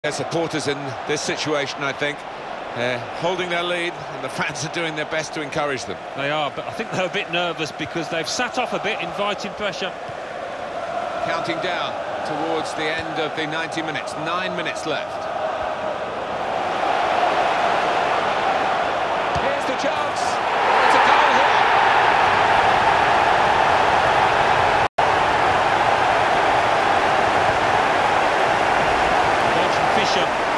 Their supporters in this situation, I think, holding their lead, and the fans are doing their best to encourage them. They are, but I think they're a bit nervous because they've sat off a bit, inviting pressure. Counting down towards the end of the 90 minutes, 9 minutes left. Here's the chance. It's a goal here. Fifa